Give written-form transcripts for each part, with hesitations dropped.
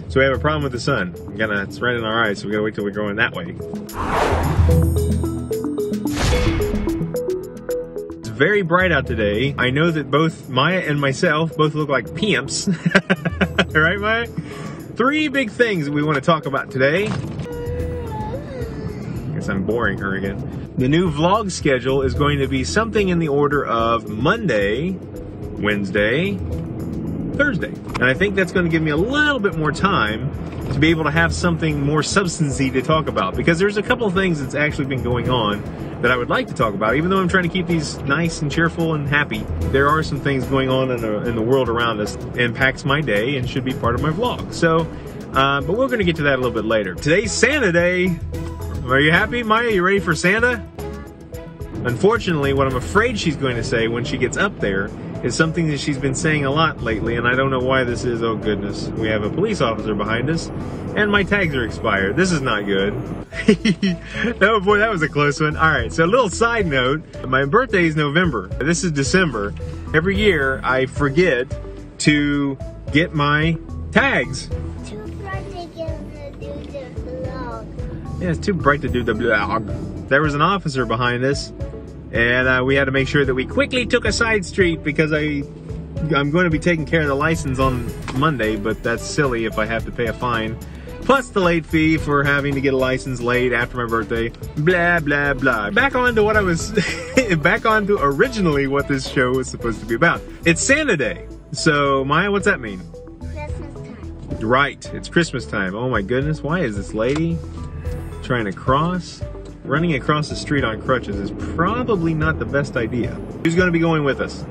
So we have a problem with the sun. It's right in our eyes, so we gotta wait till we're going that way. It's very bright out today. I know that both Maya and myself both look like pimps. Right, Maya? 3 big things that we want to talk about today. I guess I'm boring her again. The new vlog schedule is going to be something in the order of Monday, Wednesday, Thursday. And I think that's going to give me a little bit more time to be able to have something more substancy to talk about, because there's a couple of things that's actually been going on that I would like to talk about. Even though I'm trying to keep these nice and cheerful and happy, there are some things going on in the world around us that impacts my day and should be part of my vlog. So, but we're going to get to that a little bit later. Today's Santa Day. Are you happy, Maya? You ready for Santa? Unfortunately, what I'm afraid she's going to say when she gets up there is something that she's been saying a lot lately, and I don't know why this is. Oh goodness, we have a police officer behind us, and my tags are expired. This is not good. Oh boy, that was a close one. All right, so a little side note, my birthday is November. This is December. Every year I forget to get my tags. Too bright to do the vlog. Yeah, it's too bright to do the vlog. There was an officer behind us, and we had to make sure that we quickly took a side street because I'm going to be taking care of the license on Monday, but that's silly if I have to pay a fine. Plus the late fee for having to get a license late after my birthday. Blah, blah, blah. Back on to what I was, back on to originally what this show was supposed to be about. It's Santa Day. So, Maya, what's that mean? Christmas time. Right, it's Christmas time. Oh my goodness, why is this lady trying to cross? Running across the street on crutches is probably not the best idea. Who's going to be going with us?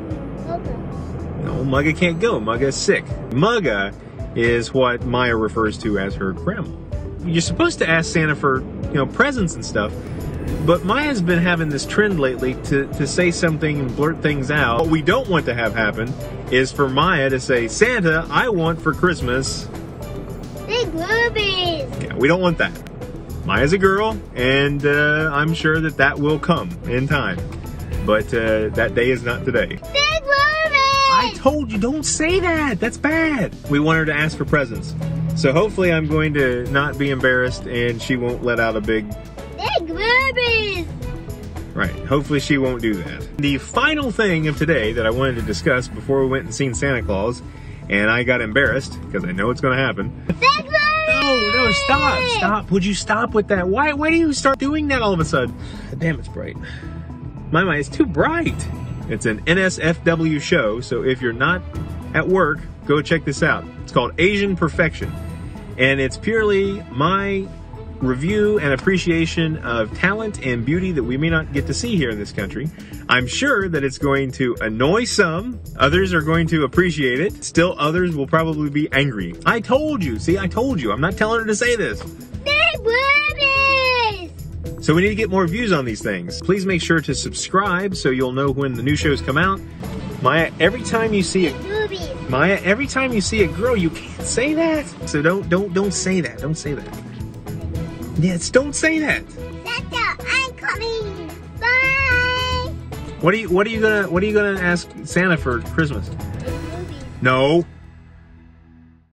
Mugga. No, Mugga can't go. Mugga is sick. Mugga is what Maya refers to as her grandma. You're supposed to ask Santa for, presents and stuff, but Maya's been having this trend lately to say something and blurt things out. What we don't want to have happen is for Maya to say, Santa, I want for Christmas Big boobies. Yeah, we don't want that. Maya's a girl, and I'm sure that will come in time. But that day is not today. Big boobies. I told you, don't say that. That's bad. We want her to ask for presents. So hopefully I'm going to not be embarrassed and she won't let out a big boobies. Right. Hopefully she won't do that. The final thing of today that I wanted to discuss before we went and seen Santa Claus, and I got embarrassed because I know it's going to happen. Big boobies. No, stop. Would you stop with that? Why do you start doing that all of a sudden? Damn, it's bright. My, it's too bright. It's an NSFW show, so if you're not at work, go check this out. It's called Asian Perfection, and it's purely my review and appreciation of talent and beauty that we may not get to see here in this country. I'm sure that it's going to annoy some. Others are going to appreciate it. Still others will probably be angry. I told you. See, I told you. I'm not telling her to say this. Big boobies. So we need to get more views on these things. Please make sure to subscribe so you'll know when the new shows come out. Maya, every time you see a girl, you can't say that. So don't say that. Don't say that. Yes, don't say that. Seto, I'm coming. Bye. What are you gonna ask Santa for Christmas? Big boobies. No.